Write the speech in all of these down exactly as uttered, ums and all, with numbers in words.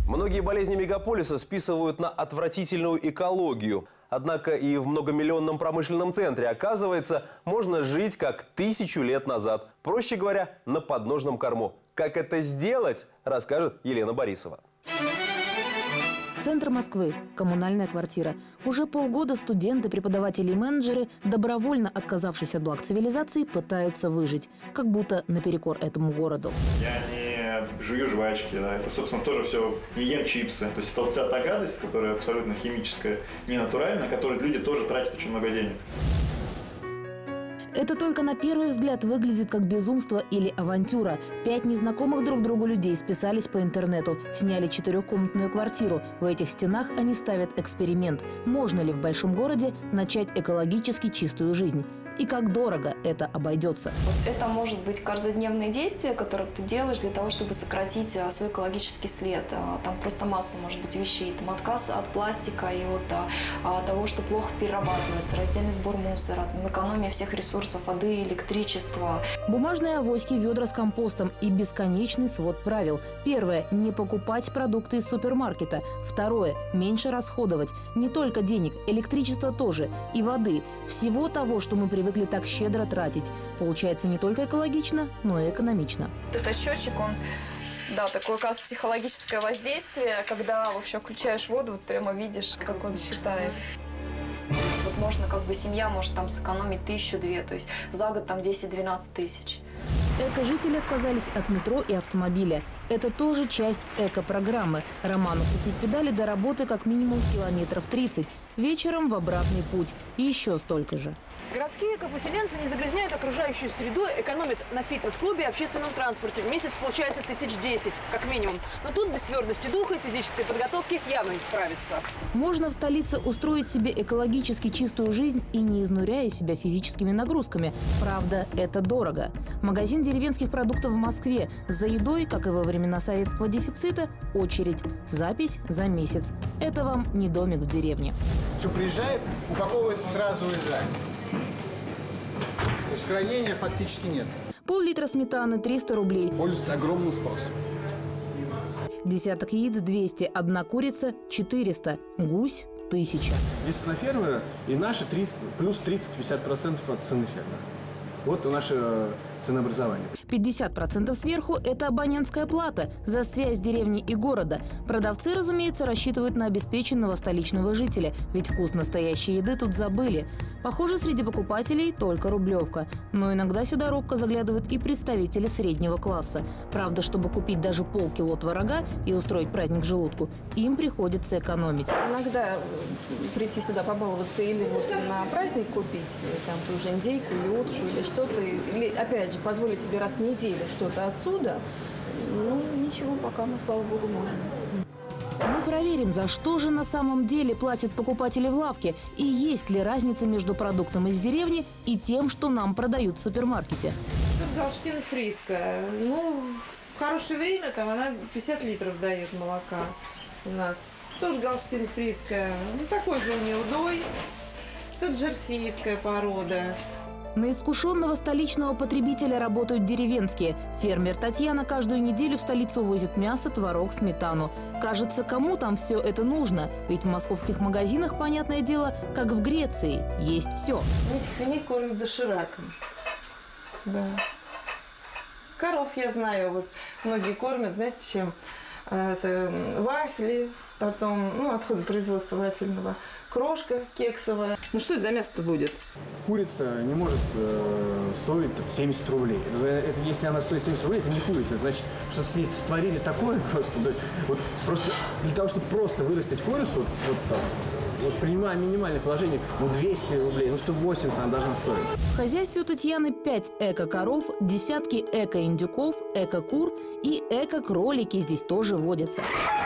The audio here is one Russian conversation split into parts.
Многие болезни мегаполиса списывают на отвратительную экологию. Однако и в многомиллионном промышленном центре, оказывается, можно жить как тысячу лет назад. Проще говоря, на подножном корму. Как это сделать, расскажет Елена Борисова. Центр Москвы. Коммунальная квартира. Уже полгода студенты, преподаватели и менеджеры, добровольно отказавшись от благ цивилизации, пытаются выжить. Как будто наперекор этому городу. Я не жую жвачки, да. Это, собственно, тоже все, не ем чипсы. То есть это вот вся та гадость, которая абсолютно химическая, не натуральная, на которую люди тоже тратят очень много денег. Это только на первый взгляд выглядит как безумство или авантюра. Пять незнакомых друг другу людей списались по интернету, сняли четырехкомнатную квартиру. В этих стенах они ставят эксперимент. Можно ли в большом городе начать экологически чистую жизнь? И как дорого это обойдется. Это может быть каждодневное действие, которое ты делаешь для того, чтобы сократить свой экологический след. Там просто масса, может быть, вещей. Там отказ от пластика и от а, того, что плохо перерабатывается, раздельный сбор мусора, там, экономия всех ресурсов воды, электричества. Бумажные авоськи, ведра с компостом и бесконечный свод правил. Первое – не покупать продукты из супермаркета. Второе – меньше расходовать. Не только денег, электричество тоже. И воды. Всего того, что мы привыкли привыкли так щедро тратить. Получается не только экологично, но и экономично. Это счетчик, он, да, такое, оказывается, психологическое воздействие, когда вообще включаешь воду, вот прямо видишь, как он считает. Вот можно, как бы, семья может там сэкономить тысячу-две, то есть за год там десять-двенадцать тысяч. Эко-жители отказались от метро и автомобиля. Это тоже часть эко-программы. Роману крутить педали до работы как минимум километров тридцать. Вечером в обратный путь. И еще столько же. Городские экопоселенцы не загрязняют окружающую среду, экономят на фитнес-клубе и общественном транспорте. В месяц получается тысяч десять, как минимум. Но тут без твердости духа и физической подготовки явно не справиться. Можно в столице устроить себе экологически чистую жизнь и не изнуряя себя физическими нагрузками. Правда, это дорого. Магазин деревенских продуктов в Москве. За едой, как и во времена советского дефицита, очередь. Запись за месяц. Это вам не домик в деревне. Что приезжает, упаковывается, сразу уезжает. То есть хранения фактически нет. Пол-литра сметаны – триста рублей. Пользуется огромным спросом. Десяток яиц – двести. Одна курица – четыреста. Гусь – тысяча. Если на фермера, и наши тридцать, плюс тридцать-пятьдесят процентов от цены фермера. Вот наше ценообразование. пятьдесят процентов сверху – это абонентская плата за связь деревни и города. Продавцы, разумеется, рассчитывают на обеспеченного столичного жителя, ведь вкус настоящей еды тут забыли. Похоже, среди покупателей только рублевка. Но иногда сюда робко заглядывают и представители среднего класса. Правда, чтобы купить даже полкило творога и устроить праздник желудку, им приходится экономить. Иногда прийти сюда побаловаться или вот на праздник купить там ту же индейку или утку или что-то, или опять же позволить себе раз в неделю что-то отсюда, ну ничего, пока мы, слава богу, можем. Мы проверим, за что же на самом деле платят покупатели в лавке и есть ли разница между продуктом из деревни и тем, что нам продают в супермаркете. Тут галштин-фрийская. Ну, в хорошее время там она пятьдесят литров дает молока у нас. Тоже галштин-фрийская. Ну, такой же у нее удой. Тут жерсийская порода. На искушенного столичного потребителя работают деревенские. Фермер Татьяна каждую неделю в столицу возит мясо, творог, сметану. Кажется, кому там все это нужно? Ведь в московских магазинах, понятное дело, как в Греции, есть все. Этих свиней кормят дошираком. Да. Коров я знаю, вот многие кормят, знаете, чем? Это вафли, потом, ну, отходы производства вафельного, крошка кексовая. Ну, что это за мясо-то будет? Курица не может э, стоить там, семьдесят рублей. Это, это, если она стоит семьдесят рублей, это не курица. Значит, что-то с ней творили такое просто. Да, вот просто для того, чтобы просто вырастить курицу, вот, вот, там, вот принимая минимальное положение, ну, двести рублей, ну, сто восемьдесят она должна стоить. В хозяйстве у Татьяны пять эко-коров, десятки эко-индюков, эко-кур и эко-кролики здесь тоже водятся.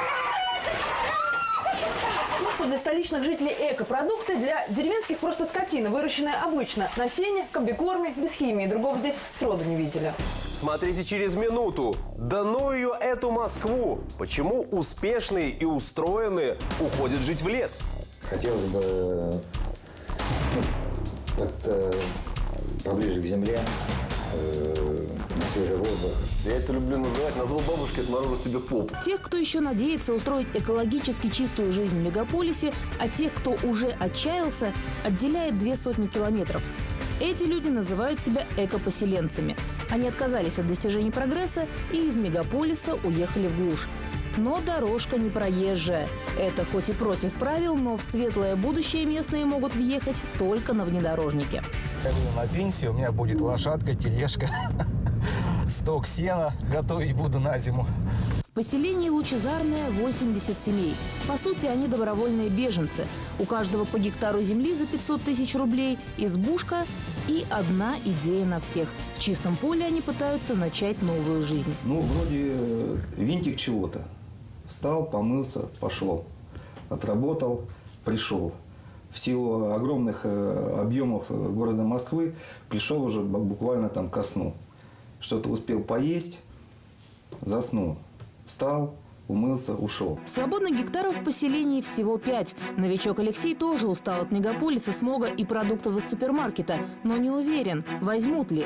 Для столичных жителей экопродукты, для деревенских просто скотина, выращенная обычно на сене, комбикорме, без химии. Другого здесь сроду не видели. Смотрите через минуту. Да ну ее, эту Москву! Почему успешные и устроенные уходят жить в лес? Хотелось бы ну, как-то поближе к земле, э, свежий воздух. Я это люблю называть, на зло бабушки отморожу себе попу. Тех, кто еще надеется устроить экологически чистую жизнь в мегаполисе, а тех, кто уже отчаялся, отделяет две сотни километров. Эти люди называют себя экопоселенцами. Они отказались от достижений прогресса и из мегаполиса уехали в глушь. Но дорожка не проезжая. Это хоть и против правил, но в светлое будущее местные могут въехать только на внедорожнике. На пенсии у меня будет лошадка, тележка, сток сена, готовить буду на зиму. В поселении Лучезарное восемьдесят семей. По сути, они добровольные беженцы. У каждого по гектару земли за пятьсот тысяч рублей, избушка и одна идея на всех. В чистом поле они пытаются начать новую жизнь. Ну, вроде винтик чего-то. Встал, помылся, пошло. Отработал, пришел. В силу огромных объемов города Москвы пришел уже буквально там ко сну. Что-то успел поесть, заснул. Встал, умылся, ушел. Свободных гектаров в поселении всего пять. Новичок Алексей тоже устал от мегаполиса, смога и продуктов из супермаркета, но не уверен, возьмут ли.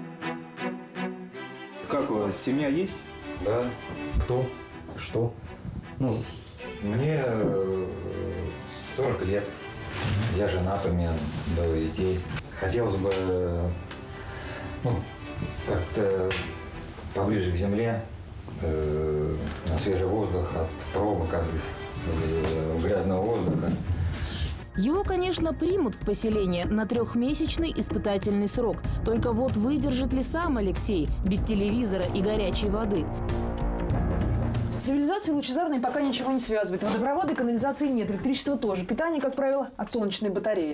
Как у вас, семья есть? Да. Кто? Что? Ну, мне сорок лет. Я женат, у меня двое детей. Хотелось бы ну, как-то поближе к земле, э, на свежий воздух, от пробок, от э, грязного воздуха. Его, конечно, примут в поселение на трехмесячный испытательный срок. Только вот выдержит ли сам Алексей без телевизора и горячей воды? С цивилизацией Лучезарной пока ничего не связывает. Водопровода и канализации нет, электричества тоже. Питание, как правило, от солнечной батареи.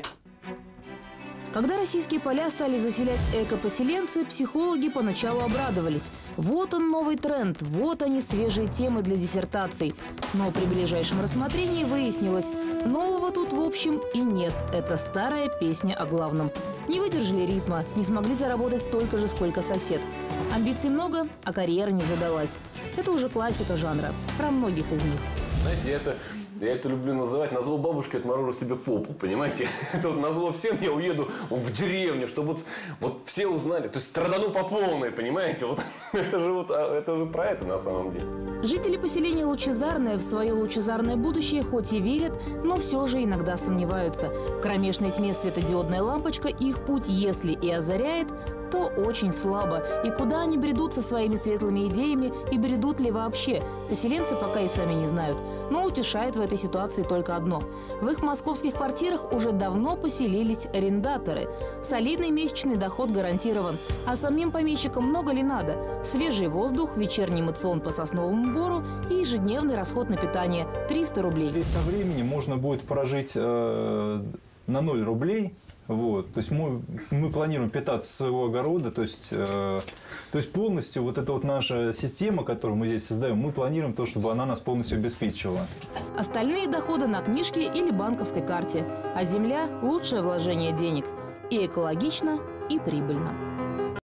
Когда российские поля стали заселять экопоселенцы, психологи поначалу обрадовались. Вот он новый тренд, вот они свежие темы для диссертаций. Но при ближайшем рассмотрении выяснилось, нового тут в общем и нет. Это старая песня о главном. Не выдержали ритма, не смогли заработать столько же, сколько сосед. Амбиций много, а карьера не задалась. Это уже классика жанра, про многих из них. Знаете, это... Я это люблю называть, на зло бабушки отморожу себе попу, понимаете? Это вот на зло всем я уеду в деревню, чтобы вот, вот все узнали. То есть страдану по полной, понимаете? Вот это же вот, это же про это на самом деле. Жители поселения Лучезарное в свое лучезарное будущее хоть и верят, но все же иногда сомневаются. В кромешной тьме светодиодная лампочка их путь, если и озаряет, то очень слабо. И куда они бредут со своими светлыми идеями и бредут ли вообще? Поселенцы пока и сами не знают. Но утешает в этой ситуации только одно. В их московских квартирах уже давно поселились арендаторы. Солидный месячный доход гарантирован. А самим помещикам много ли надо? Свежий воздух, вечерний мацион по сосновому бору и ежедневный расход на питание – триста рублей. Здесь со временем можно будет прожить э, на ноль рублей. Вот. То есть мы, мы планируем питаться со своего огорода, то есть, э, то есть полностью вот эта вот наша система, которую мы здесь создаем, мы планируем то, чтобы она нас полностью обеспечивала. Остальные доходы на книжке или банковской карте. А земля – лучшее вложение денег. И экологично, и прибыльно.